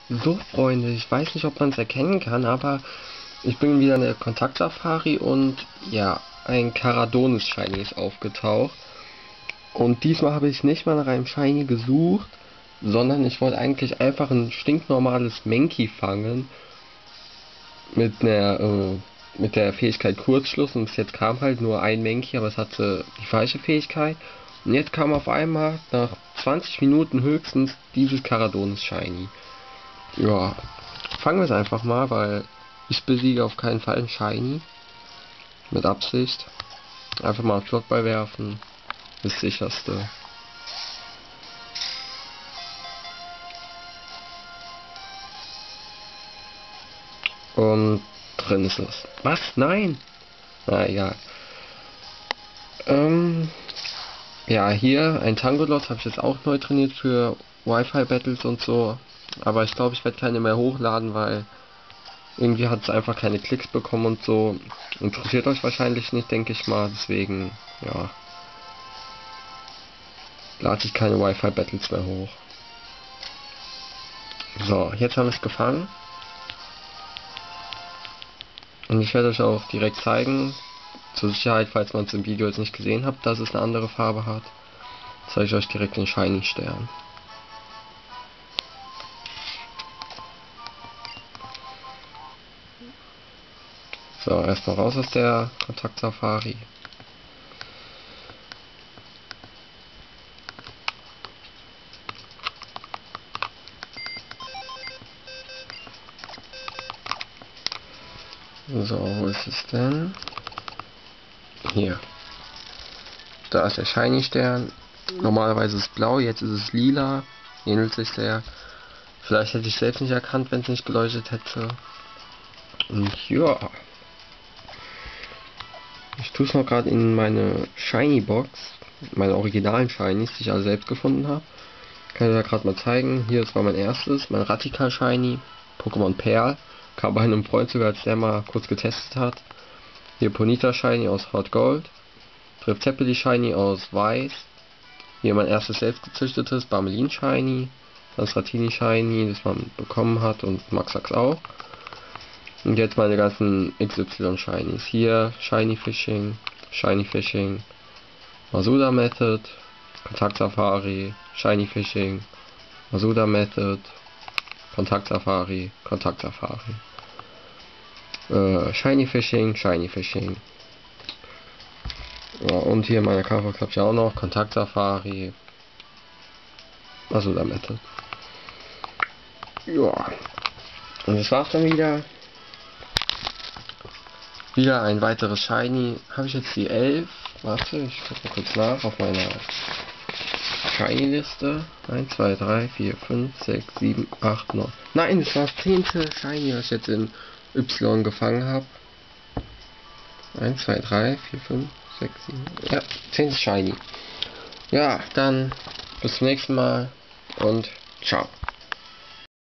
So, Freunde, ich weiß nicht, ob man es erkennen kann, aber ich bin wieder in der Kontaktsafari und ja, ein Caradonis Shiny ist aufgetaucht. Und diesmal habe ich nicht mal nach einem Shiny gesucht, sondern ich wollte eigentlich einfach ein stinknormales Mankey fangen mit der Fähigkeit Kurzschluss, und bis jetzt kam halt nur ein Mankey, aber es hatte die falsche Fähigkeit. Und jetzt kam auf einmal nach 20 Minuten höchstens dieses Caradonis Shiny. Ja, fangen wir es einfach mal, weil ich besiege auf keinen Fall einen Shiny. Mit Absicht. Einfach mal einen Flockball werfen. Das sicherste. Und drin ist es. Was? Nein! Na egal. Ja, hier ein Tangolot habe ich jetzt auch neu trainiert für Wi-Fi Battles und so. Aber ich glaube, ich werde keine mehr hochladen, weil irgendwie hat es einfach keine Klicks bekommen und so. Interessiert euch wahrscheinlich nicht, denke ich mal. Deswegen, ja, lade ich keine Wi-Fi Battles mehr hoch. So, jetzt haben wir es gefangen. Und ich werde euch auch direkt zeigen, zur Sicherheit, falls man es im Video jetzt nicht gesehen hat, dass es eine andere Farbe hat, zeige ich euch direkt den Shiny Stern. So, erstmal raus aus der Kontaktsafari. So, wo ist es denn? Hier. Da ist der Shiny Stern. Normalerweise ist es blau, jetzt ist es lila. Ähnelt sich sehr. Vielleicht hätte ich selbst nicht erkannt, wenn es nicht geleuchtet hätte. Und ja. Ich tue es noch gerade in meine Shiny Box. Meine originalen Shinies, die ich alle selbst gefunden habe. Kann ich da gerade mal zeigen. Hier, das war mein erstes. Mein Radikal Shiny. Pokémon Perl. Kam bei einem Freund sogar, als der mal kurz getestet hat. Hier Ponyta Shiny aus Hot Gold. Triptepeli Shiny aus Weiß. Hier mein erstes selbst gezüchtetes Barmelin Shiny. Das Ratini Shiny, das man bekommen hat, und Maxax auch. Und jetzt meine ganzen XY Shinies. Hier Shiny Fishing, Masuda Method, Kontakt Safari, Shiny Fishing, Masuda Method, Kontakt Safari. Shiny Fishing. Ja, und hier meine Kampf habe ich auch noch, Kontakt Safari, Masuda Method. Ja. Und das war's dann wieder. Wieder ein weiteres Shiny. Habe ich jetzt die 11? Warte, ich gucke mal kurz nach auf meiner Shiny-Liste. 1, 2, 3, 4, 5, 6, 7, 8, 9. Nein, das war das 10. Shiny, was ich jetzt in Y gefangen habe. 1, 2, 3, 4, 5, 6, 7. Ja, 10. Shiny. Ja, dann bis zum nächsten Mal und ciao.